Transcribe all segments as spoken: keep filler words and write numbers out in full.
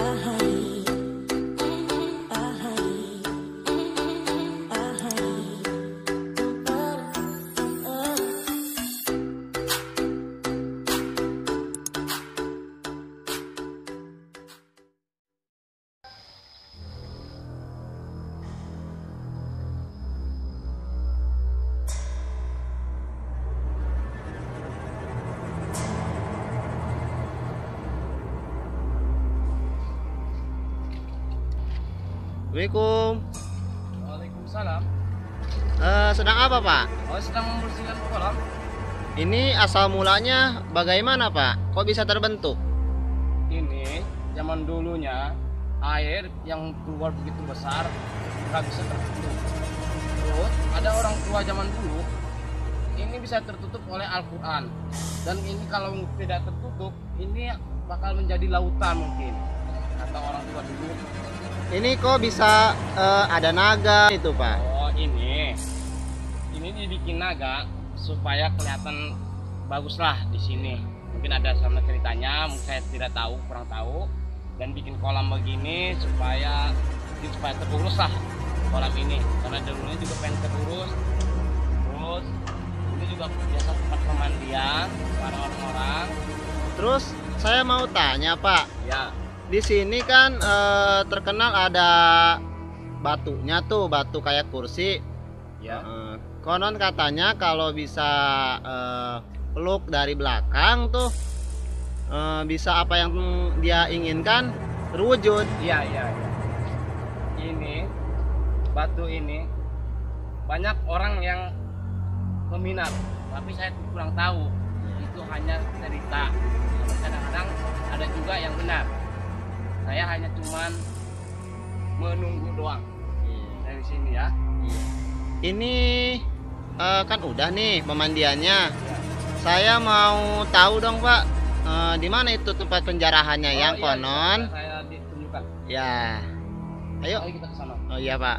Assalamualaikum. Waalaikumsalam. Eh, sedang apa, Pak? Oh, sedang membersihkan kolam. Ini asal mulanya bagaimana, Pak? Kok bisa terbentuk? Ini zaman dulunya air yang keluar begitu besar nggak bisa tertutup. Terus ada orang tua zaman dulu ini bisa tertutup oleh Al-Quran. Dan ini kalau tidak tertutup ini bakal menjadi lautan mungkin kata orang tua dulu. Ini kok bisa eh, ada naga itu, Pak? Oh, ini ini dibikin naga supaya kelihatan baguslah di sini. Mungkin ada sama ceritanya, mungkin saya tidak tahu, kurang tahu. Dan bikin kolam begini supaya supaya terurus lah kolam ini. Karena dulunya juga pengen terurus. Terus ini juga biasa tempat pemandian para orang-orang. Terus saya mau tanya, Pak. Ya. Di sini kan eh, terkenal ada batunya tuh, batu kayak kursi. Ya. Eh, konon katanya kalau bisa eh, peluk dari belakang tuh eh, bisa apa yang dia inginkan terwujud. Iya, iya, iya. Ini batu ini banyak orang yang meminat, tapi saya kurang tahu. Itu hanya cerita. Kadang-kadang ada juga yang benar. Saya hanya cuman menunggu doang dari sini ya. Ini eh, kan udah nih pemandiannya. Ya. Saya mau tahu dong, Pak, eh, di mana itu tempat penjarahannya Oh, yang iya, konon? bisa saya ditunjukkan. Ya, ayo. Ayo kita ke sana. Oh iya, Pak.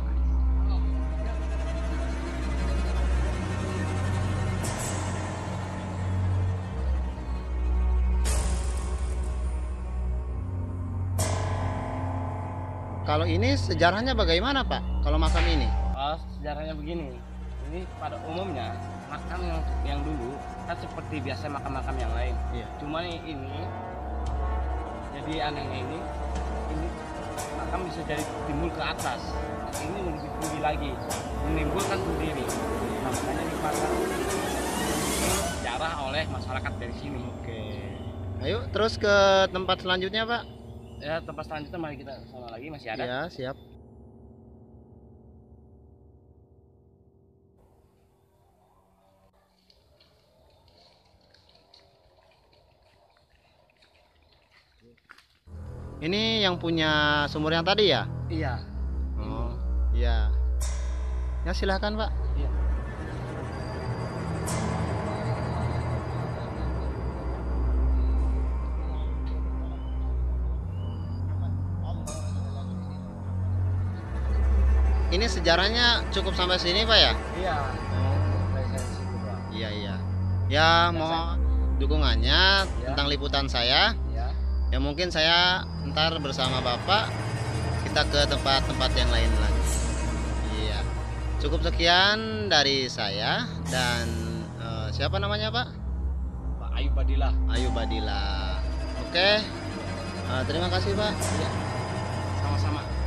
Kalau ini sejarahnya bagaimana, Pak? Kalau makam ini? Oh, sejarahnya begini. Ini pada umumnya makam yang yang dulu kan seperti biasa makam-makam yang lain. Iya. Cuma ini jadi anehnya ini ini makam bisa jadi timbul ke atas. Ini lebih tinggi lagi, menimbulkan sendiri. Nah, makanya dipasang sejarah oleh masyarakat dari sini. Oke. Ayo terus ke tempat selanjutnya, Pak. Ya, tempat selanjutnya mari kita sama lagi, masih ada. Ya, siap. Ini yang punya sumur yang tadi ya? Iya. Oh, iya. Ya, silahkan, Pak. Iya. Ini sejarahnya cukup sampai sini, Pak ya? Iya. Dari saya di situ, Pak. Iya, iya. Ya, mau dukungannya tentang liputan saya. Iya. Ya mungkin saya ntar bersama Bapak kita ke tempat-tempat yang lain lagi. Iya. Cukup sekian dari saya dan eh, siapa namanya, Pak? Pak Ayu Badillah. Ayu Badila. Oke. Eh, terima kasih, Pak. Iya. Sama-sama.